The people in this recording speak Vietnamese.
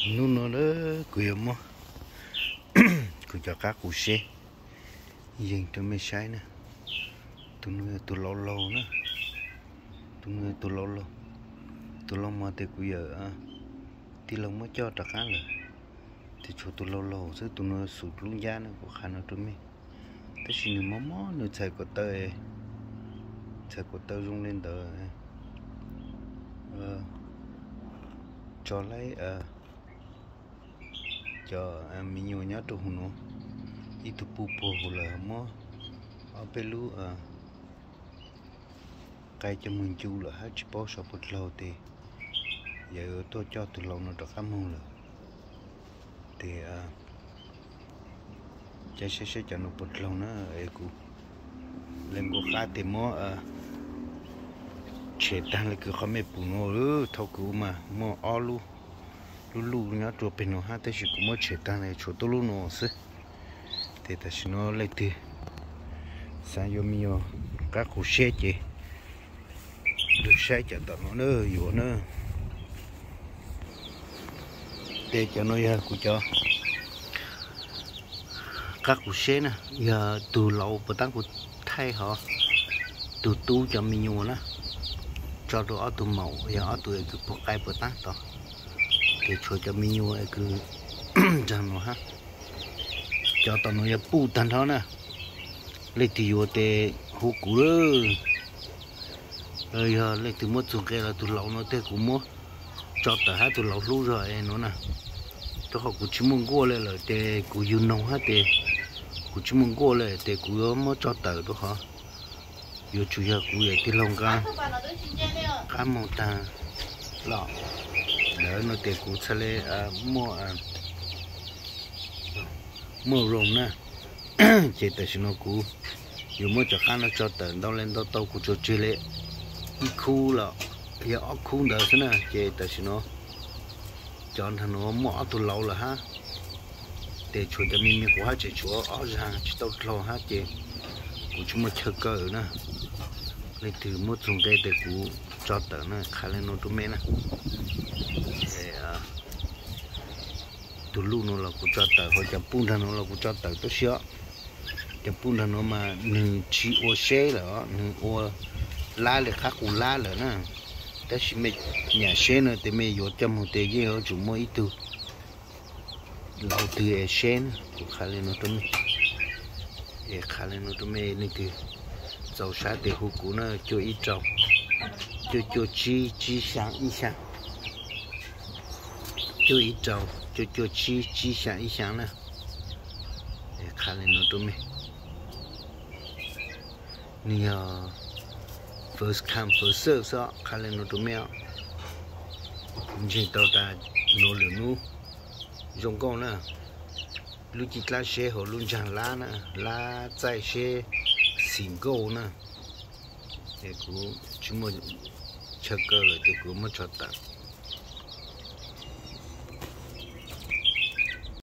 nó đó cười mà cười cho các cụ xe dừng cho mấy sai nè tụi lâu lâu nữa tụi lâu mà thì bây giờ thì lâu mới cho trả khác rồi thì cho tụi lâu chứ tụi nó sụt luôn giá nữa của khả năng tụi mình thế xin nó mó nó chạy của rung lên tờ cho lấy cho mình nhiều nhát tụi nó ít tụi pupo là mó ở bên lú cái cho mình chu là hết chỉ bao số bột lâu thì giờ tôi cho từ lâu nó được cảm ơn rồi thì chạy sẽ cho nó bột lâu nó ấy cũng lên có khá thì mó chế tăng lại cứ không mấy bùn nó thâu cứ mà mó ao lu nhá tụi bên nó hát thì chỉ cũng mó chế tăng này chỗ tôi lu nó xí thì ta chỉ nó lấy từ sang vô mio các khu xe chị được xe cho tao nó nữa vô nữa để cho nó ra của cho các khu xe nè giờ từ lâu bữa tăng của thay họ từ tu cho mình nhiều nữa cho đồ ở từ màu giờ ở từ cái bộ cái bữa tăng đó để cho mình nhiều cứ chẳng nó ha cho tao nó pu tan đó nè lấy thì vô để hút củ rồi lấy từ một số cái là từ lâu nó để cũng mua cho tao hết từ lâu luôn rồi nó nè cho họ cũng chỉ muốn qua lại là để cũng yêu nông hết để cũng chỉ muốn qua lại để cũng mua cho tao đó hả yêu chủ yếu cũng vậy thì lòng cá màu ta lọ đỡ nó để cũng sẽ lấy mua rồng nè chỉ tại sao nó cũ dù mua cho khăn nó cho tận đâu lên đâu tàu cũng cho chơi lệ ít khu là giờ ở khu đó thế nè chỉ tại sao nó chọn thằng nó mỏ từ lâu là ha để chuột cho mình của hai chị chúa ở ra chỉ tàu lâu ha chị cũng chúng mình chơi cờ nè lấy từ mua dùng cây để cũng cho tận nè khá lên nó tụi mình nè từ lúc nó là cũng cho tờ hoặc chấm pun thằng nó là cũng cho tờ tốt xíu chấm pun thằng nó mà nương chỉ ô xe là nương ô lá là khác của lá là nè thế thì mình nhà xe nữa thì mình vô chấm một tê gì ở chỗ mua ít tu lâu từ xe cũng khá lên nó tụi mình khá lên nó tụi mình này thì dầu sát thì hút cũ nó cho ít trâu cho chi sáng ít sáng cho ít trâu cho chi sáng ít sáng nè để khá lên nó tụi mình nè first come first serve sao khá lên nó tụi mình chỉ tao ta nô lửa nô dùng con nè lúc chỉ lá xe họ luôn chẳng lá nè lá trái xe xỉn gỗ nè để cũng chúng mình chơi cờ rồi thì cũng mất cho ta